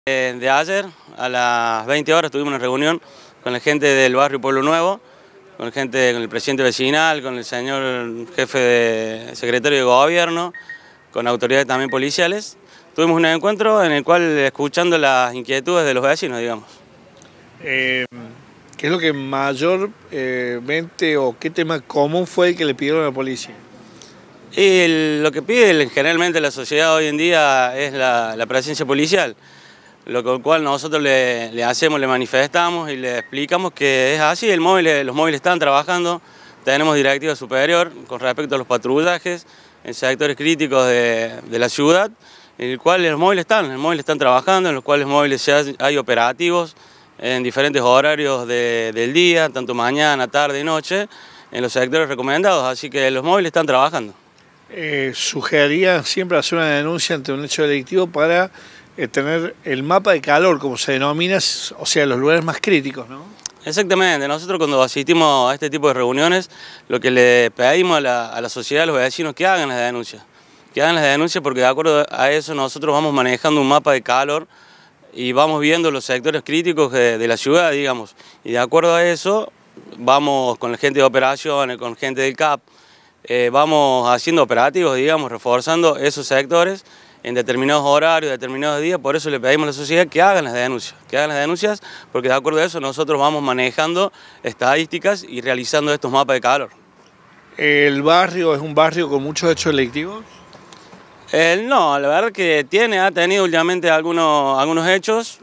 De ayer a las 20 horas tuvimos una reunión con la gente del barrio Pueblo Nuevo, con el presidente vecinal, con el señor jefe de secretario de gobierno, con autoridades también policiales. Tuvimos un encuentro en el cual escuchando las inquietudes de los vecinos, digamos. ¿Qué es lo que mayormente o qué tema común fue el que le pidieron a la policía? Y lo que pide generalmente la sociedad hoy en día es la presencia policial, lo cual nosotros le manifestamos y le explicamos que es así, los móviles están trabajando, tenemos directiva superior con respecto a los patrullajes en sectores críticos de la ciudad, en el cual los móviles están trabajando, en los cuales hay operativos en diferentes horarios del día, tanto mañana, tarde y noche, en los sectores recomendados, así que los móviles están trabajando. Sugeriría siempre hacer una denuncia ante un hecho delictivo para tener el mapa de calor, como se denomina, o sea, los lugares más críticos, ¿no? Exactamente, nosotros cuando asistimos a este tipo de reuniones, lo que le pedimos a la sociedad, a los vecinos, que hagan las denuncias, porque de acuerdo a eso nosotros vamos manejando un mapa de calor y vamos viendo los sectores críticos de la ciudad, digamos, y de acuerdo a eso vamos con la gente de operaciones, con gente del CAP, vamos haciendo operativos, digamos, reforzando esos sectores en determinados horarios, determinados días. Por eso le pedimos a la sociedad que hagan las denuncias, porque de acuerdo a eso nosotros vamos manejando estadísticas y realizando estos mapas de calor. ¿El barrio es un barrio con muchos hechos delictivos? No, la verdad que ha tenido últimamente algunos hechos,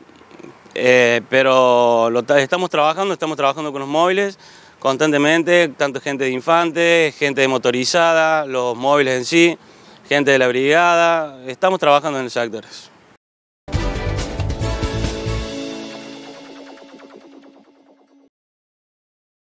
pero estamos trabajando con los móviles constantemente, tanto gente de infante, gente de motorizada, los móviles en sí, gente de la brigada, estamos trabajando en los sectores.